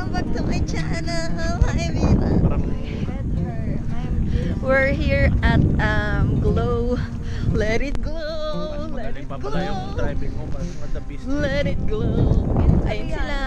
Welcome back to my channel. Hi, Mira. We're here at Glow. Let it glow. Let it glow. Yung driving mo, mas madabis. Let it glow. Ayun sila.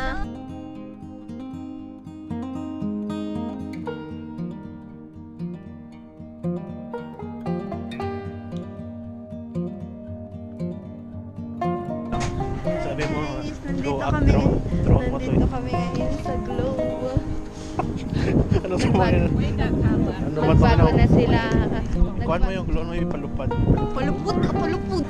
Sabi mo, Nandito go up, kami. throw mo to. Nandito kami ngayon sa Glow. Ano sa mga yun? Ano ba ito? Nagbago na sila. Kuhan mo yung glow mo yung palupad. Palupod ka, palupod.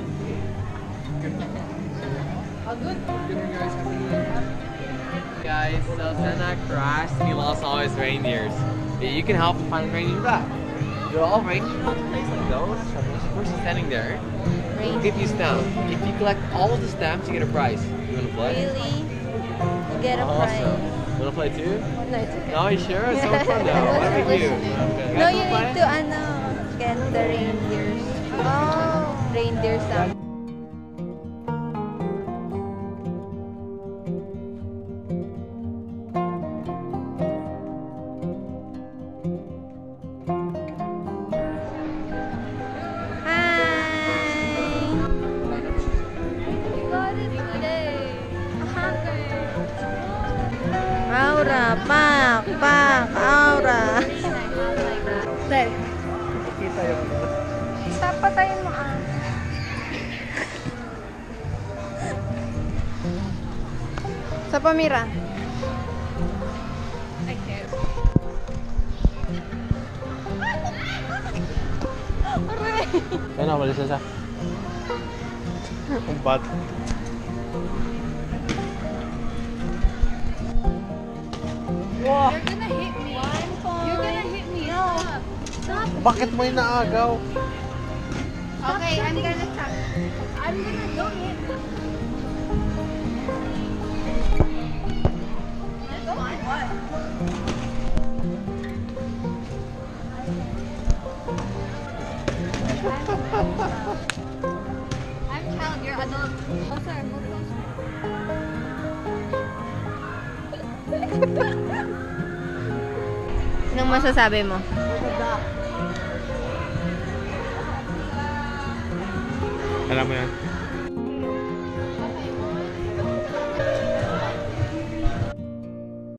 Guys, so Santa crashed and he lost all his reindeers. You can help him find the reindeer back. They're all reindeer in a place like those. There's a person standing there. He'll give you stamps. If you collect all of the stamps, you get a prize. You wanna play? Really? You get a prize. Awesome. You wanna play too? No, it's okay. No, you sure? It's so fun though. What about you? No, you need to get the reindeers. Oh, reindeer stamp. Aura, pak, aura. Dahil. Kita yung ano. Stop, patayin mo ah. Sa pamira. I can't. Aray! Ano, malis na siya. Ang bad. Wow. You're gonna hit me. You're gonna hit me. No. Stop. Bakit mo inaagaw? Okay, I'm gonna stop. I'm gonna go hit. What? I'm child, you're adult. Closer, move closer. Anong masasabi mo? Alam mo yan?